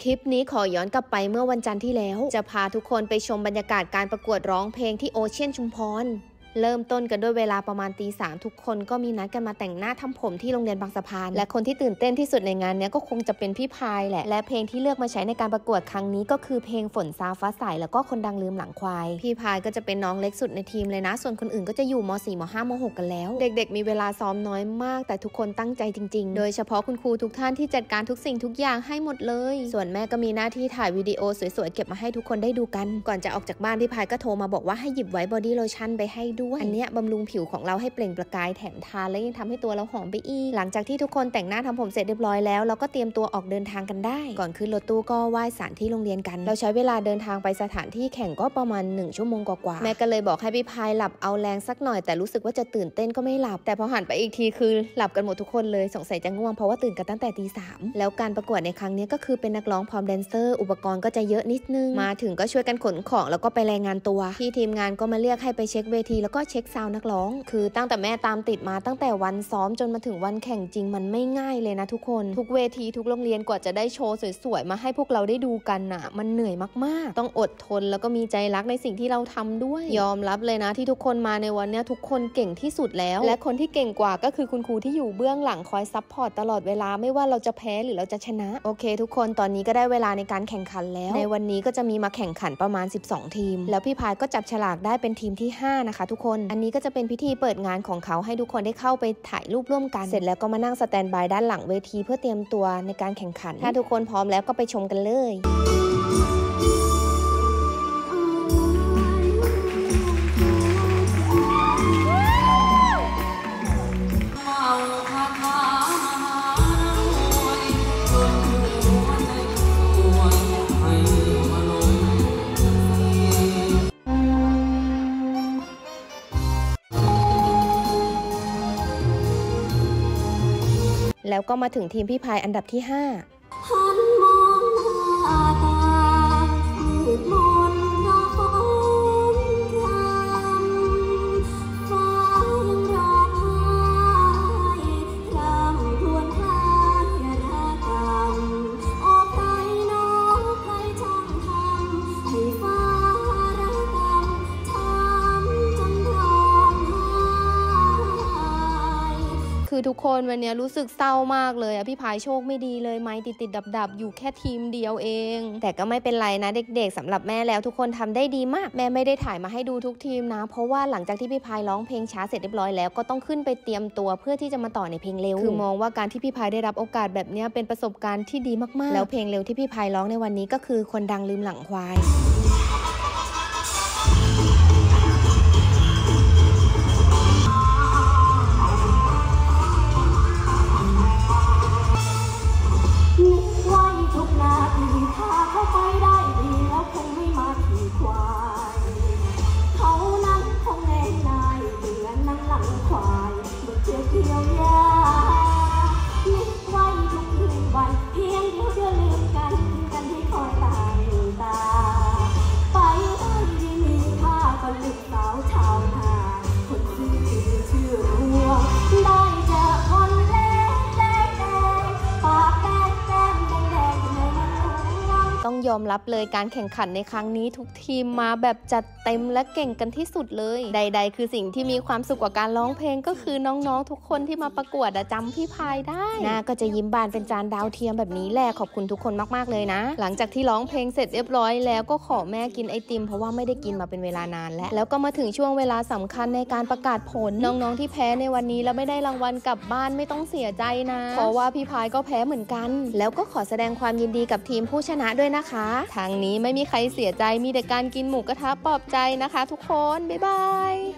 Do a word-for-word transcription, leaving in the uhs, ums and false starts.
คลิปนี้ขอย้อนกลับไปเมื่อวันจันทร์ที่แล้วจะพาทุกคนไปชมบรรยากาศการประกวดร้องเพลงที่โอเชียนชุมพรเริ่มต้นกันด้วยเวลาประมาณตีสามทุกคนก็มีนัดกันมาแต่งหน้าทำผมที่โรงเรียนบางสะพานและคนที่ตื่นเต้นที่สุดในงานนี้ก็คงจะเป็นพี่พายแหละและเพลงที่เลือกมาใช้ในการประกวดครั้งนี้ก็คือเพลงฝนซาฟ้าใสแล้วก็คนดังลืมหลังควายพี่พายก็จะเป็นน้องเล็กสุดในทีมเลยนะส่วนคนอื่นก็จะอยู่ม.สี่ ม.ห้า ม.หก กันแล้วเด็กๆมีเวลาซ้อมน้อยมากแต่ทุกคนตั้งใจจริงๆโดยเฉพาะคุณครูทุกท่านที่จัดการทุกสิ่งทุกอย่างให้หมดเลยส่วนแม่ก็มีหน้าที่ถ่ายวิดีโอสวยๆเก็บมาให้ทุกคนได้ดูกันก่อนจะออกจากบ้านพี่พายก็โทรมาบอกว่าให้หยิบไว้บอดี้โลชั่นไปให้ด้วยอันเนี้ยบำรุงผิวของเราให้เปล่งประกายแถมทาและยังทำให้ตัวเราหอมไปอีกหลังจากที่ทุกคนแต่งหน้าทำผมเสร็จเรียบร้อยแล้วเราก็เตรียมตัวออกเดินทางกันได้ก่อนขึ้นรถตู้ก็ไหว้ศาลที่โรงเรียนกันเราใช้เวลาเดินทางไปสถานที่แข่งก็ประมาณหนึ่งชั่วโมงกว่าๆแม่ก็เลยบอกให้พี่พายหลับเอาแรงสักหน่อยแต่รู้สึกว่าจะตื่นเต้นก็ไม่หลับแต่พอหันไปอีกทีคือหลับกันหมดทุกคนเลยสงสัยจะง่วงเพราะว่าตื่นกันตั้งแต่ตีสามแล้วการประกวดในครั้งนี้ก็คือเป็นนักร้องพร้อมแดนเซอร์อุปกรณ์ก็จะเยอะนิดนึงมาถึงก็ช่วยกันขนของแล้วก็ไปรายงานตัวที่ทีมงานก็มาเรียกให้ไปเช็คเวทีแล้วก็เช็คซาวน์นักร้องคือตั้งแต่แม่ตามติดมาตั้งแต่วันซ้อมจนมาถึงวันแข่งจริงมันไม่ง่ายเลยนะทุกคนทุกเวทีทุกโรงเรียนกว่าจะได้โชว์สวยๆมาให้พวกเราได้ดูกันน่ะมันเหนื่อยมากๆต้องอดทนแล้วก็มีใจรักในสิ่งที่เราทำด้วยยอมรับเลยนะที่ทุกคนมาในวันนี้ทุกคนเก่งที่สุดแล้วและคนที่เก่งกว่าก็คือคุณครูที่อยู่เบื้องหลังคอยซัพพอร์ตตลอดเวลาไม่ว่าเราจะแพ้หรือเราจะชนะโอเคทุกคนตอนนี้ก็ได้เวลาในการแข่งขันแล้วในวันนี้ก็จะมีมาแข่งขันประมาณสิบสองทีมแล้วพี่พายก็จับฉลากได้เป็นทีมที่ห้านะคะทุกคนอันนี้ก็จะเป็นพิธีเปิดงานของเขาให้ทุกคนได้เข้าไปถ่ายรูปร่วมกันเสร็จแล้วก็มานั่งสแตนด์บายด้านหลังเวทีเพื่อเตรียมตัวในการแข่งขันถ้าทุกคนพร้อมแล้วก็ไปชมกันเลยแล้วก็มาถึงทีมพี่พายอันดับที่ห้าหันมองหน้าตามืดมนน้ำฝนพรำฟ้ายังร้องไห้พรำครวญคลายรากรรมออกไปน้องใครช่างทำให้ฟ้าระกรรมช้ำจนร้องไห้คือทุกคนวันนี้รู้สึกเศร้ามากเลยอะพี่พายโชคไม่ดีเลยไม้ติดติดดับดับอยู่แค่ทีมเดียวเองแต่ก็ไม่เป็นไรนะเด็กๆสำหรับแม่แล้วทุกคนทำได้ดีมากแม่ไม่ได้ถ่ายมาให้ดูทุกทีมนะเพราะว่าหลังจากที่พี่พายร้องเพลงช้าเสร็จเรียบร้อยแล้วก็ต้องขึ้นไปเตรียมตัวเพื่อที่จะมาต่อในเพลงเร็วคือมองว่าการที่พี่พายได้รับโอกาสแบบนี้เป็นประสบการณ์ที่ดีมากๆแล้วเพลงเร็วที่พี่พายร้องในวันนี้ก็คือคนดังลืมหลังควายต้องยอมรับเลยการแข่งขันในครั้งนี้ทุกทีมมาแบบจัดเต็มและเก่งกันที่สุดเลยใดๆคือสิ่งที่มีความสุขกว่าการร้องเพลงก็คือน้องๆทุกคนที่มาประกวดจำพี่พายได้หน้าก็จะยิ้มบานเป็นจานดาวเทียมแบบนี้แหละขอบคุณทุกคนมากๆเลยนะหลังจากที่ร้องเพลงเสร็จเรียบร้อยแล้วก็ขอแม่กินไอติมเพราะว่าไม่ได้กินมาเป็นเวลานานแล้วแล้วก็มาถึงช่วงเวลาสำคัญในการประกาศผลน้องๆที่แพ้ในวันนี้แล้วไม่ได้รางวัลกลับบ้านไม่ต้องเสียใจนะเพราะว่าพี่พายก็แพ้เหมือนกันแล้วก็ขอแสดงความยินดีกับทีมผู้ชนะด้วยนะคะทางนี้ไม่มีใครเสียใจมีแต่การกินหมูกระทะปลอบใจนะคะทุกคนบ๊ายบาย